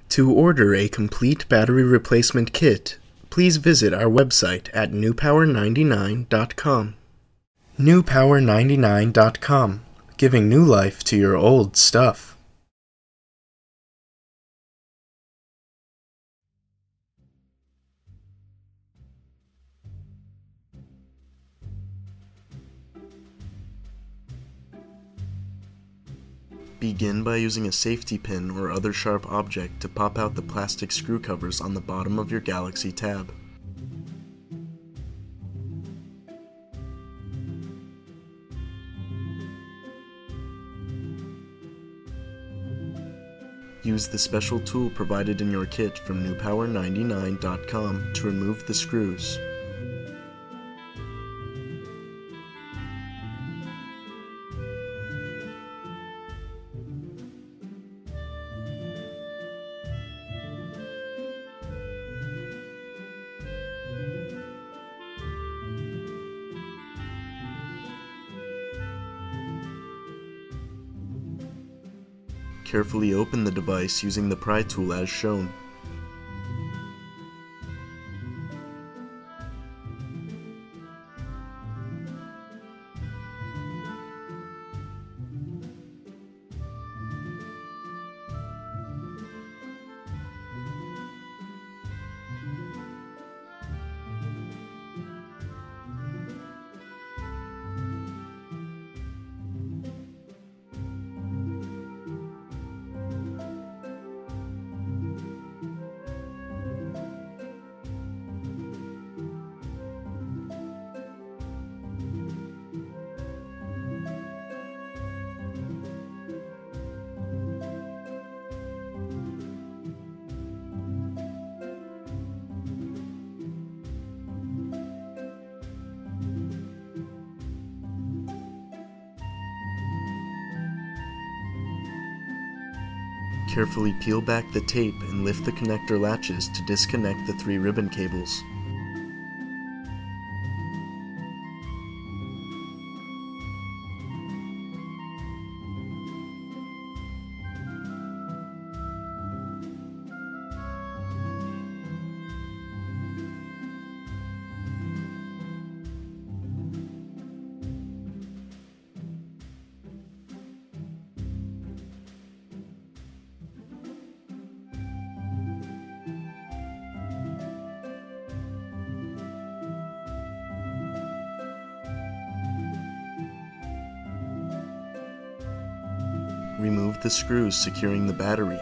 To order a complete battery replacement kit, please visit our website at newpower99.com. newpower99.com, giving new life to your old stuff. Begin by using a safety pin or other sharp object to pop out the plastic screw covers on the bottom of your Galaxy Tab. Use the special tool provided in your kit from newpower99.com to remove the screws. Carefully open the device using the pry tool as shown. Carefully peel back the tape and lift the connector latches to disconnect the 3 ribbon cables. Remove the screws securing the battery.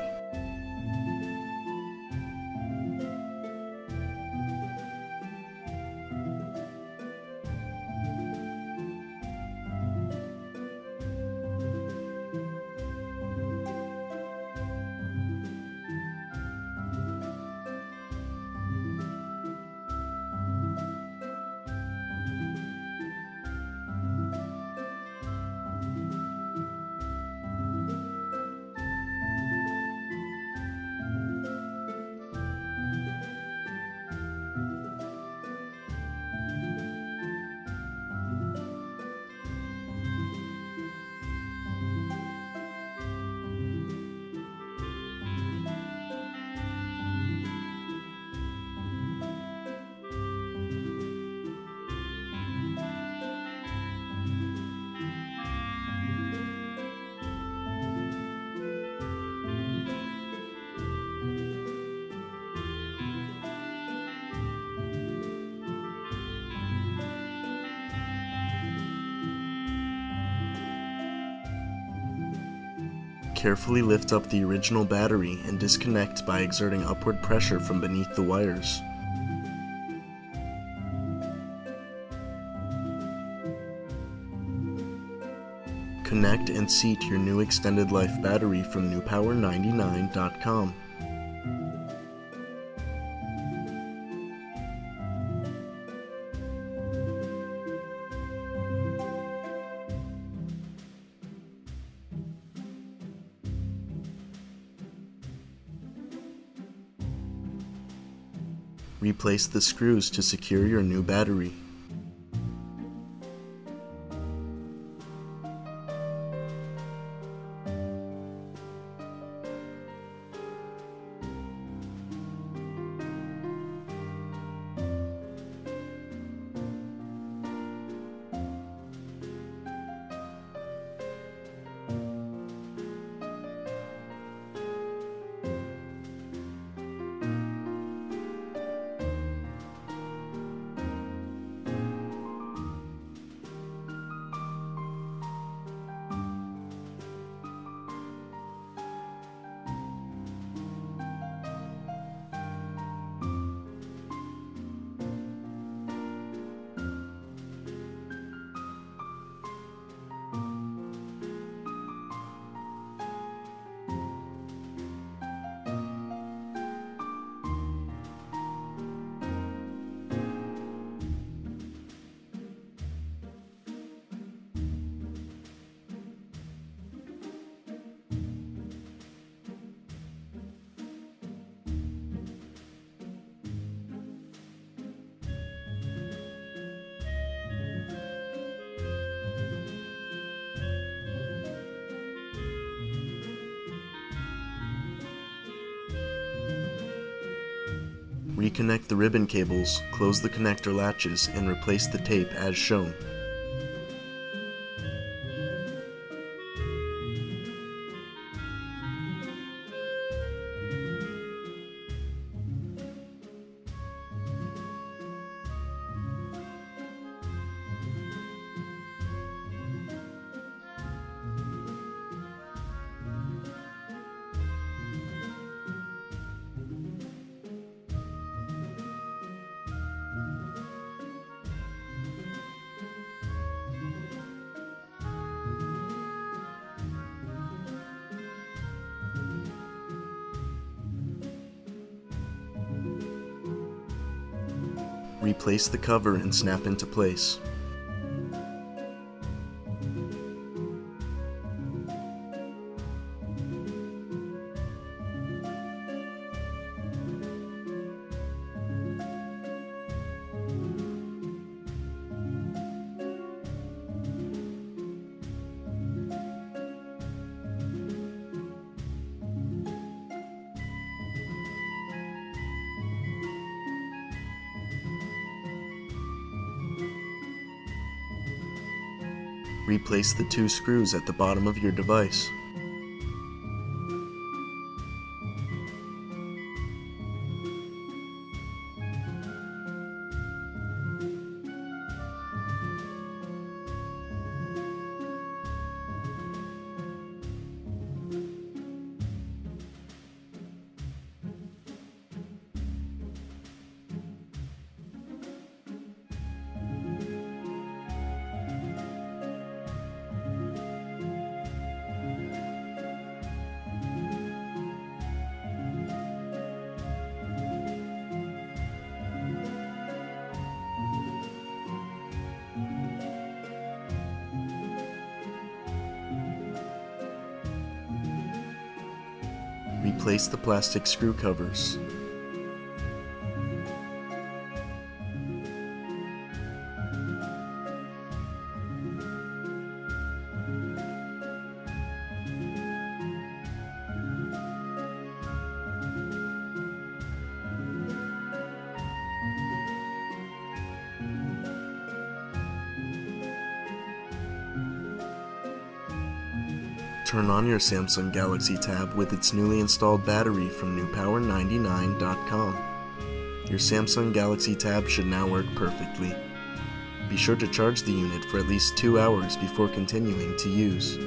Carefully lift up the original battery and disconnect by exerting upward pressure from beneath the wires. Connect and seat your new extended life battery from newpower99.com. Replace the screws to secure your new battery. Reconnect the ribbon cables, close the connector latches, and replace the tape as shown. Replace the cover and snap into place. Replace the 2 screws at the bottom of your device. Replace the plastic screw covers. Turn on your Samsung Galaxy Tab with its newly installed battery from newpower99.com. Your Samsung Galaxy Tab should now work perfectly. Be sure to charge the unit for at least 2 hours before continuing to use.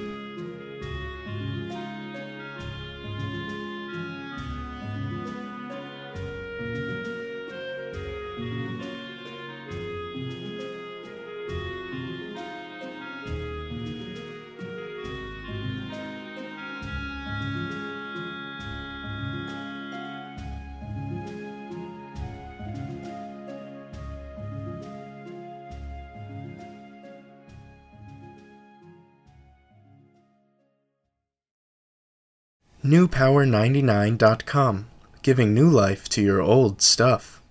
Newpower99.com, giving new life to your old stuff.